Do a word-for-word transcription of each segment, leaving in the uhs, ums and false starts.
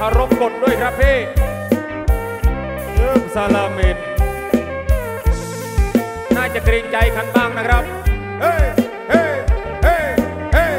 ารพกฎด้วยครับพี่เริ่มซาลามินน่าจะเกรงใจกันบ้างนะครับเฮ้ยเฮ้ยเฮ้ยเฮ้ย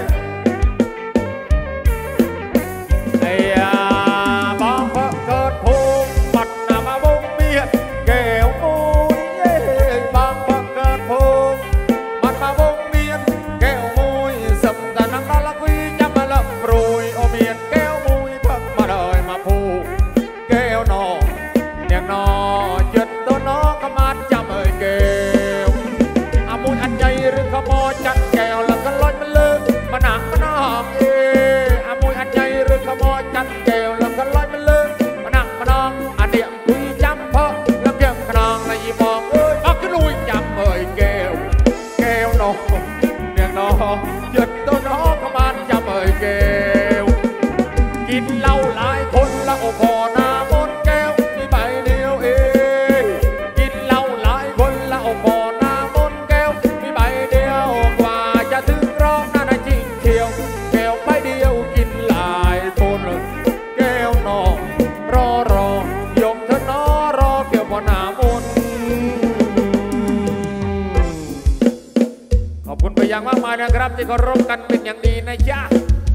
ไอ้ยาบางพระเกิดภูมิปัดนามาวงเบียดแก้วมูยเย่บางพระเกิดภูมิปัดมาวงเบียดแก้วมูยสัมตานังดาลักวีจำมาลับปรุยโอเมียนแก้วมูยพักมาเลยมาพูแก้วนอเนียงนอหยุดตัวน้องก็มาจำเอ่ยแก้วอามูยอันใหญ่หรือขโมยจัดแก้วแล้วก็ลอยมันเลิกมาหนักมาหนองเออามูยอันใหญ่หรือขโมยจัดแก้วแล้วก็ลอยมันเลิกมาหนักมาหนองอันเดียคุยจำเพาะลำเยี่ยมขนองและยีมองเอ้ยเอาขึ้นลุยจำเอ่ยแก้วแก้วน้องเนียงนอหยุดตัวน้องก็มาจำเอ่ยแก้วกินเหล้าหลายคนละโอพอหน้ามนแก้วมีใบเดียวเองกินเหล้าหลายคนละโอพอหน้ามนแก้วมีใบเดียวกว่าจะถึงร้องน่าจริงเขียวแก้วใบเดียวกินหลายคนแก้วนองรอรอยกเธอนอรอแก้วพอหน้ามนขอบคุณไปอย่างมากมายนะครับที่เคารพกันเป็นอย่างดีนะจ๊ะ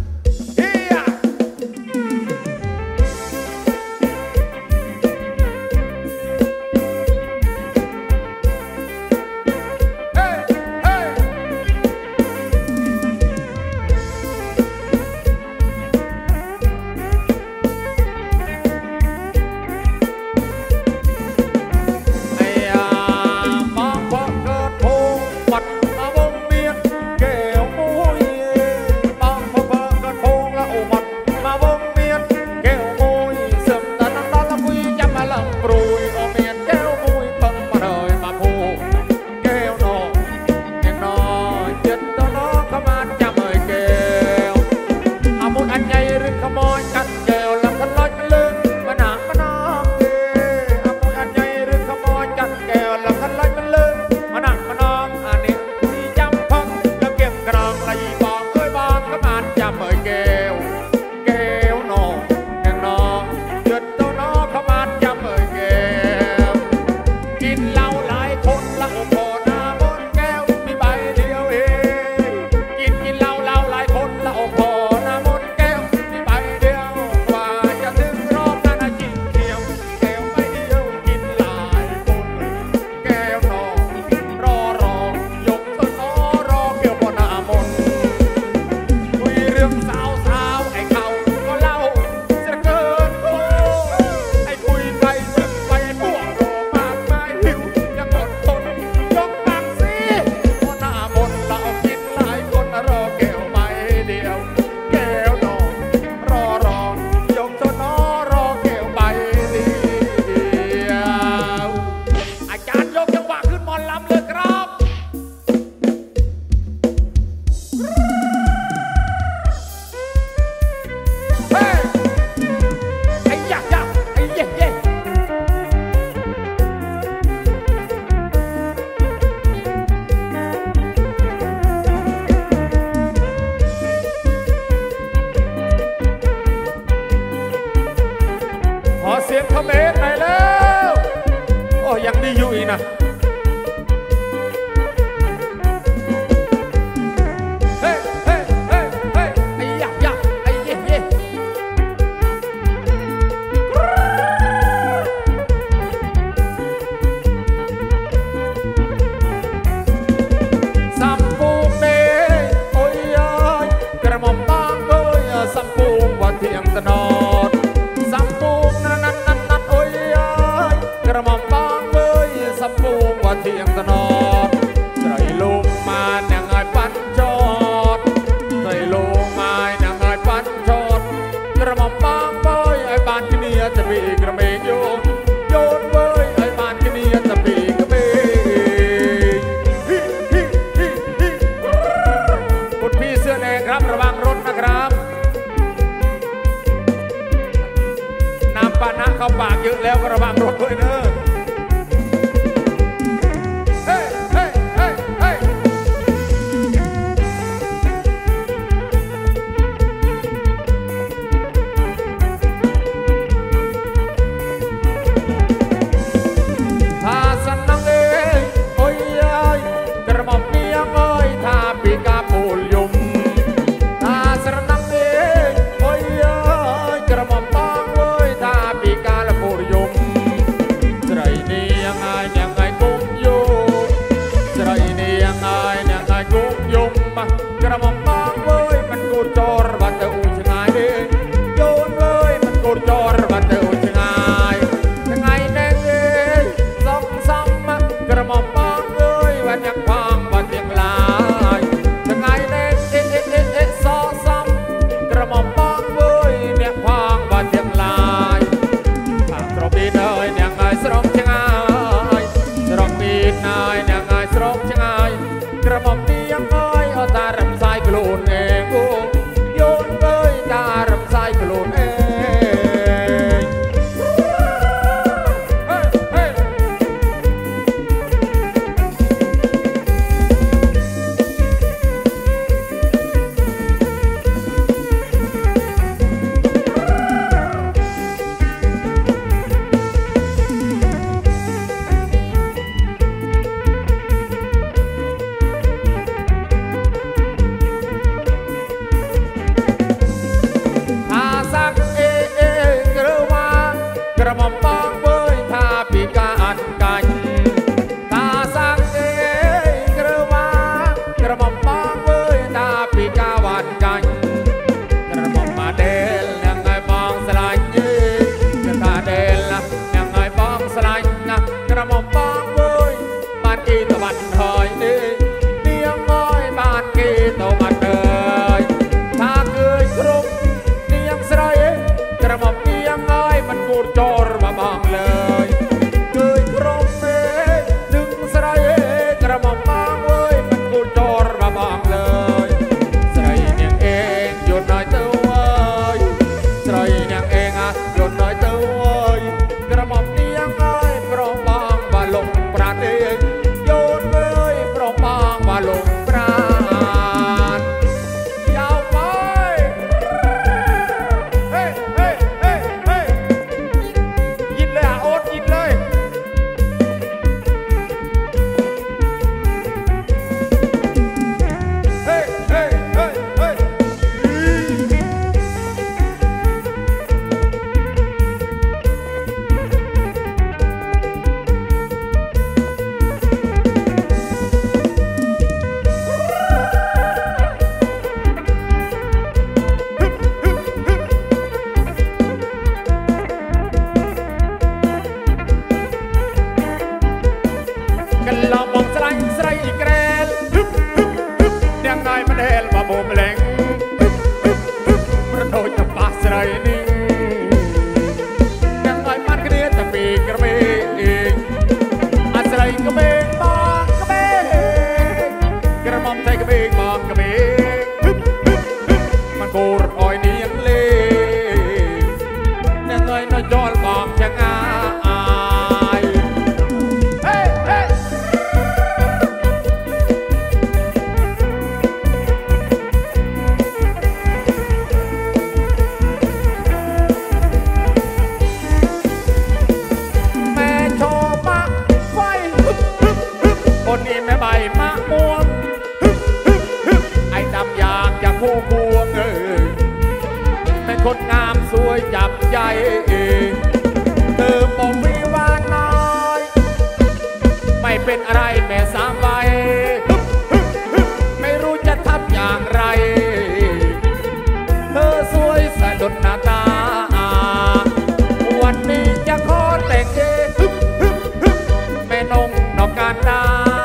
เสียงคอมเมนต์ไหนแล้วโอ้ยังดีอยู่อีกนะเฮ้เฮ้เฮ้เฮ้ไอ้ยักยักไอ้เย่เย่สัมปูเมย์โอ้ยกระหม่อมบางเอ้ยสัมปูว่าเทียงตะนอนสัมปูนั่นนั่นนั่นนั่นโอ้ยกระหม่อมบางเอ้ยสัมปูว่าเทียงตะนอนใส่ลูกมาแนงไอ้ปันจอดใส่ลูกมาแนงไอ้ปันจอดกระหม่อมบางเอ้ยไอ้บ้านที่นี่จะมีกระเมงโยนโยนเอ้ยไอ้บ้านที่นี่จะมีกระเมงคุณพี่เสื้อแดงครับระวังรถนะครับน้ำปานะเข้าปากเยอะแล้วก็ระวังรถด้วยเนอะเฮ้เฮ้เฮ้เฮ้ระหม่อมบางเว้ยถ้าปีกาอันกันตาสังเอกระวากระหม่อมบางเว้ยถ้าปีกาวันกันกระหม่อมมาเดลยังไงบางสลายยืนถ้าเดลยังไงบางสลายนะกระหม่อมบางเว้ยบ้านกีตะวันถอยเนียงน้อยบ้านกีตะวันเอ่ยถ้าเกยกรุงเนียงสลายกระหม่อมเนียงน้อยมันกูจอร์มาบางเลยเกยกรุงเอ้ดึงสลายกระหม่อมบางเว้ยมันกูจอร์มาบางเลยสลายเนียงเองหยุดหน่อยเต้าเว้ยสลายเนียงเองอ่ะหยุดหน่อยเต้าเว้ยกระหม่อมเนียงน้อยโปร่งบางบาลงปราดเองโยนเว้ยโปร่งบางบาลงปราดยาวไปเฮ้เฮ้เฮ้เฮ้ยินเลยอ่ะโอ๊ตยินเลยเฮ้เฮ้เฮ้เฮ้กันลองมองสไลด์สไลด์อีกแล้วยังไงมันเห็นว่าโบมแหลงมันโดนจะปาสไลด์นิ่งยังไงมันก็เนียจะปีกระเบงอัสไลด์กระเบงบางกระเบงกระหม่อมใจกระเบงบางกระเบงมันโบรอ้อยเนียงเล่ยังไงน้อยจอลบางยังไงคนนี้แม่ใบมะม่วงไอ้ดำยางจากผู้พวงเออเป็นคนงามสวยจับใจเองเธอบอกมีว่าน้อยไม่เป็นอะไรแม่สามใบไม่รู้จะทำอย่างไรเธอสวยสะดุดหน้าตาวันนี้จะขอแต่งเองแม่นงนอกการตา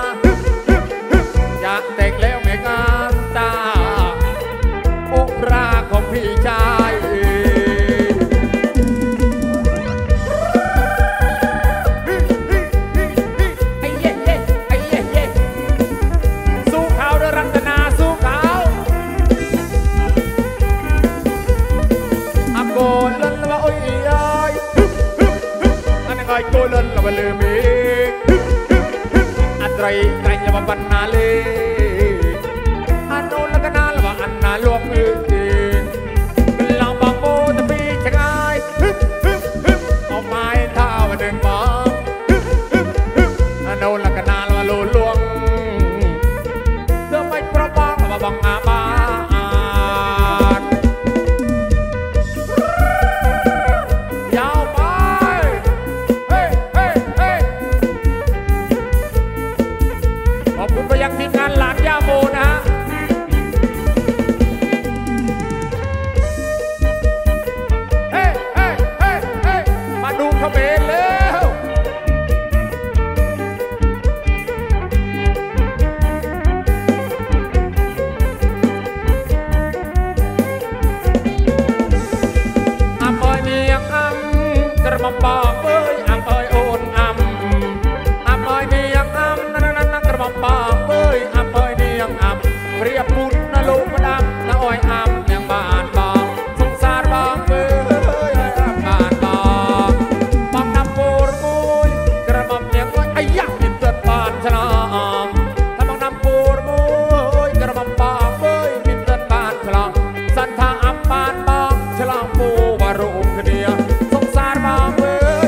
จะแต่งแล้วไม่งามตาอกราของพี่ชายไอ้เย่เย่ไอ้เย่เย่สู้เขาเด้อรัตนาสู้เขาอับโกลลันละว่าโอ้ยเอ้ยอันนั้นไงโกลลันละว่าลืมอีกอัตไรไกรยาบันนาเลอันโนละกันนาละว่าอันนาลวงมือเองเป็นลองบางโบตะปีชะงายเอาไม้เท้ามาดึงบองอันโนละกันนาละว่าลูลวงเธอไม่ประบองละว่าบังอาบานยาวไปเฮ้เฮ้เฮ้ขอบคุณไปยังทีมงานหลานย่าโมนะฮะเฮ้เฮ้เฮ้เฮ้มาดูเขมรแล้วอำเภอเนียงอำกระหม่อมบอกเอ้ยอำเภอโอนอำอำเภอเนียงอำนั่นนั่นกระหม่อมบอกเอ้ยอำเภอเนียงอำเรียบบุญนะลูกมาดำนะอ้อยอำยังบ้านบองสงสารบองเอ้ยบ้านบองบองนำโบรมุยกระหม่อมเนียงอ้อยไอ้ยักษ์อินเตอร์บ้านฉลองถ้าบองนำโบรมุยกระหม่อมบอกเอ้ยอินเตอร์บ้านฉลองสันทาอัมบ้านบองฉลองปูวารุคเดียสงสารบองเอ้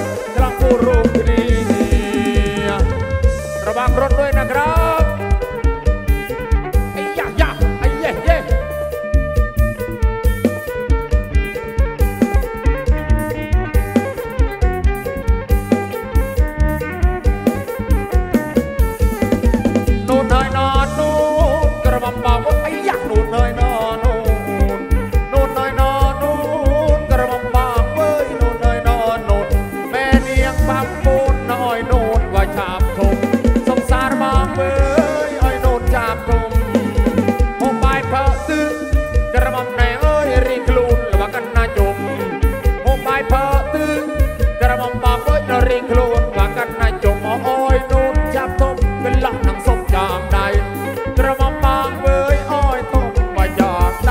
เพอตึงกระมังบางเอ้ยนริงโคลนว่ากันนายจงอ้อยนูนจับทมเป็นหลักหนังสมจางใดกระมังบางเอ้ยอ้อยทมมาจากใด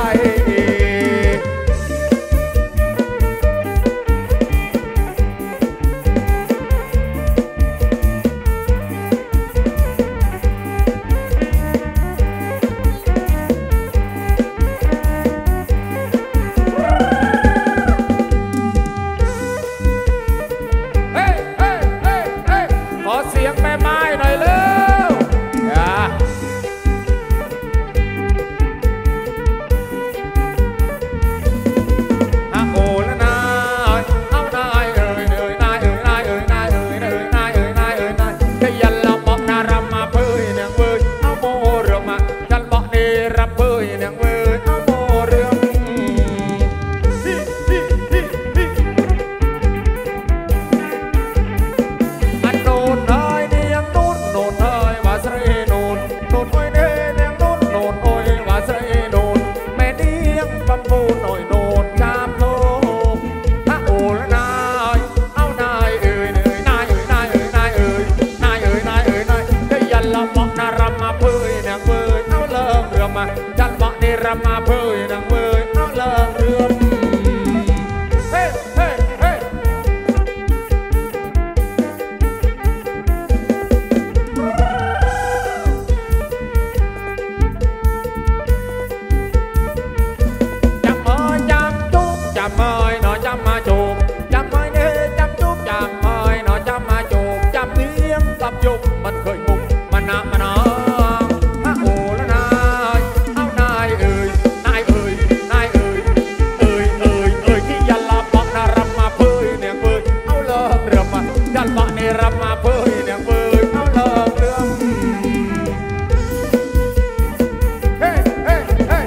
จันบะเนรมาเพยนางเวยเอาเลิกเรื่องเฮ้เฮ้เฮ้จำเมยจำจุ๊บจำเมยหนอจำมาจูบจำเมยเน่จำจุ๊บจำเมยหนอจำมาจูบจำเลี้ยงตับยุบมันเคยมุกมันหนามันหนารำมาเพื่อเนี่ยเพื่อเอาเลิกเรื่องเฮ้เฮ้เฮ้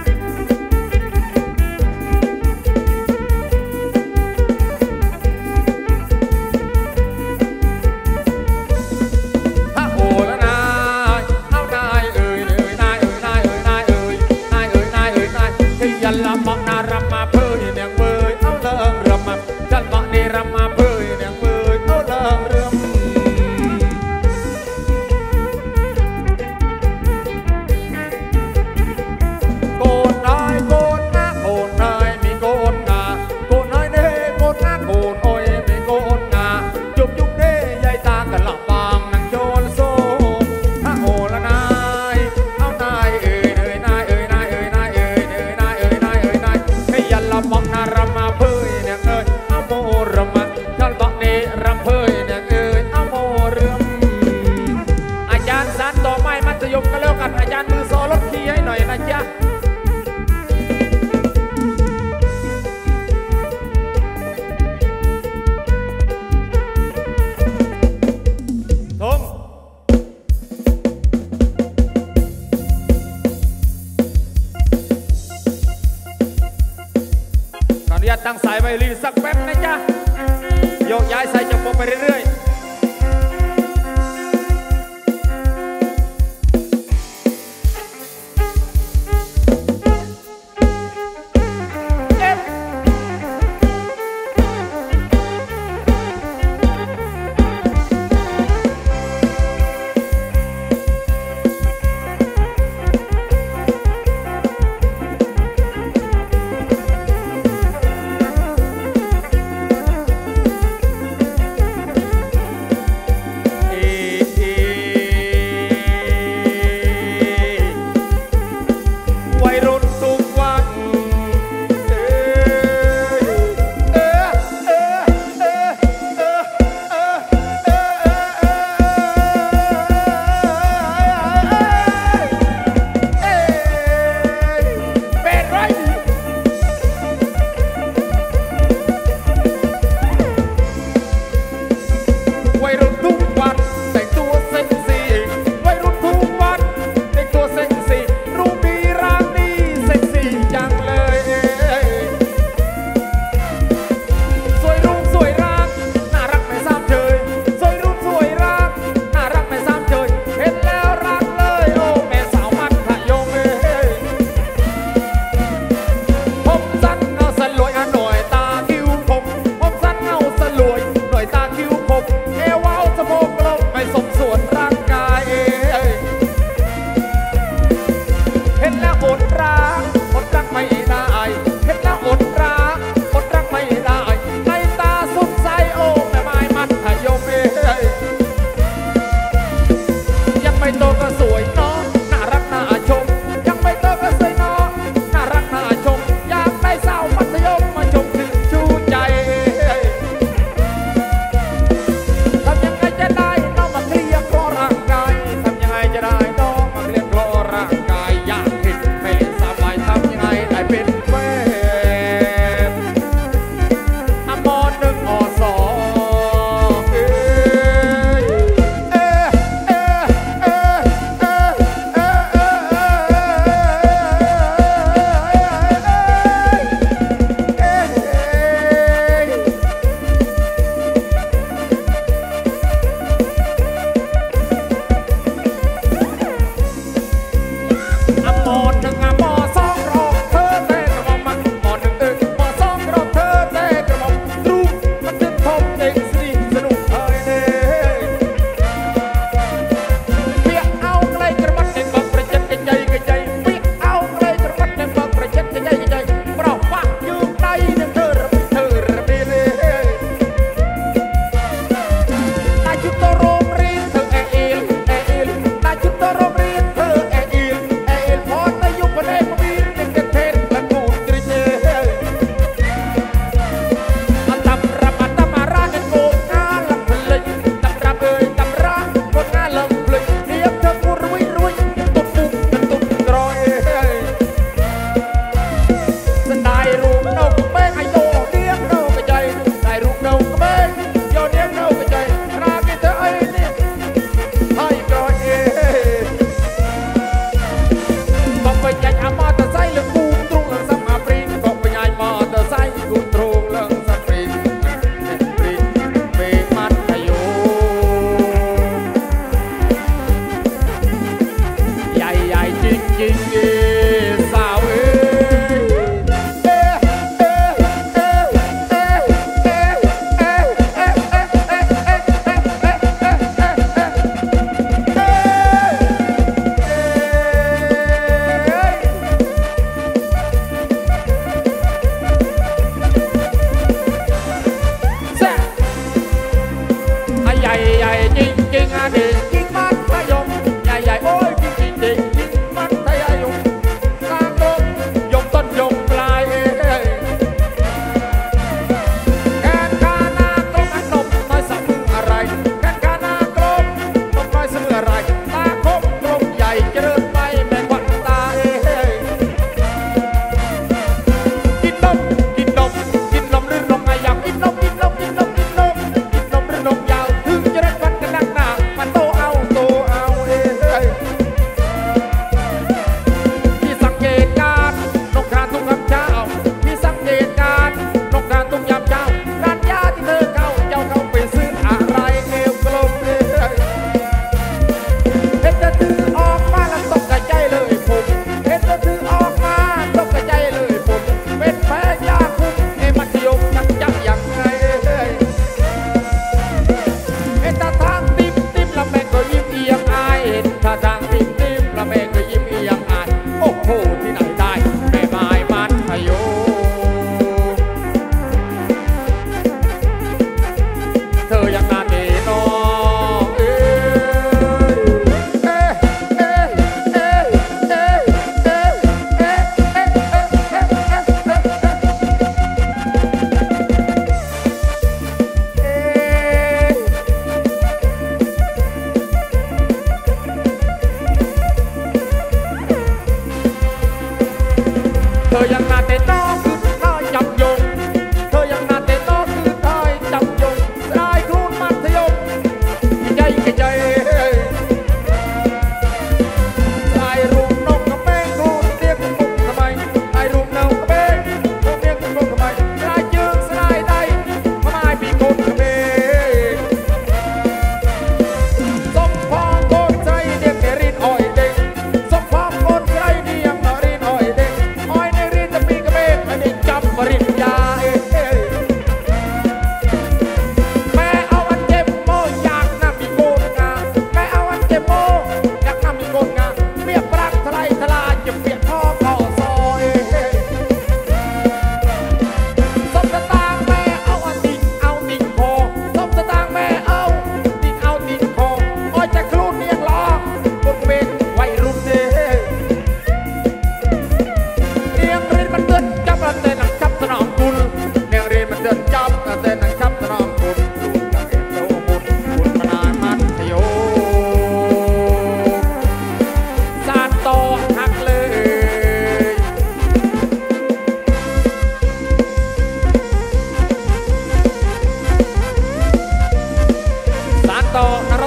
ถ้าโอ้แล้วนายเอานายเอ่ยเอ่ยนายเอ่ยนายเอ่ยนายเอ่ยนายเอ่ยนายเอ่ยนายที่ยันละมองนารำมาเพื่อเนี่ยเพื่อเอาเลิกรำมาจันบะเนรำมาเพื่อเนี่ยเพื่อเอาเลิกเรื่องก็แล้วกันอาจารย์มือโซลดขี้ให้หน่อยนะจ๊ะทงขออนุญาตตั้งสายไวโอลินสักแป๊บนะจ๊ะโยกย้ายสายจับปมไปเรื่อยริงๆอ่ะเด็กจริงมัธยมใหญ่ๆโอ้ยจริงจริงเด็กจริงมัธยมกลางดงยมต้นยมปลายเอ้ยแขนขาหน้าตรงอันนมน้อยสะมืออะไรแขนขาหน้ากลมนมน้อยสะมืออะไรตาคมกลมใหญ่เจริญไปแม่งวันตาเอ้ยกินนมกินนมกินนมหรือนมไงอยากกินนมกินนมกินนมกินนมกินนมหรือนมยาวถึงจะได้ฟันกันนักหนามันโตเอาโตเอาเอ้ยพี่สังเกตการนกกาทุกคำเช้าพี่สังเกตการนกกาทุกยามเช้าการยาที่เธอเข้าเจ้าเข้าไปซื้ออะไรเอวกลมเอ้ยเห็นเธอถือออกมาแล้วตกกระใจเลยผมเห็นเธอถือออกมาตกกระใจเลยผมเป็นแพ้ยาคุมเอมัธยมนักจักอย่างไงเอ้ยเห็นตาทางติ๊มติ๊มละแม่ก็ยิ้มเอียงอายเห็นตาทางติ๊มติ๊มละแม่ก็ยิ้มเอียงอายโอ้โหที่ไหนได้แม่ไม้มัธยมเธอยังนาเดนอเอ้ยเอ๊ะเอ๊ะเอ๊ะเอ๊ะเอ๊ะเอ๊ะเอ๊ะเอ๊ะเอ๊ะเอ๊ะเอ๊ะเอ๊ะเธอยังนาเดนอคือน้อยจับยงเธอยังนาเดนอคือน้อยจับยงสายครูมัธยมใจกระใจสายรูปนกกระเบนรูปเรียกกุ๊กทำไมสายรูปนกกระเบนรูปเรียกกุ๊กทำไมสายยืงสายใดทำไมปีกกระเบนสมพองโกนใจเด็กเรียนอ้อยเด็กสมพองโกนใจเดียงเรียนอ้อยเด็กอ้อยในเรียนจะปีกระเบนไม่ได้จับปริญญาเอ้ยแม่เอาอันเจ็บโมอยากนำมีโกนงาแม่เอาอันเจ็บโมอยากนำมีโกนงาเปียกปรักทลายทลายจะเปียกท่อคอซอยสมสตางค์แม่เอาอันติ่งเอาติ่งคอสมสตางค์แม่เอาติ่งเอาติ่งคออ้อยจะครูดเนียงล้อบนเวทวัยรุ่นเด้เนียงเรียนมันเดินจับเต้นหนังจับสนองบุญเนียงเรียนมันเดินจับเต้นหนังจับสนองบุญดูจังเอ็นโตบุญบุญมานานมัธยมสานต่อหักเลยสานต่อนร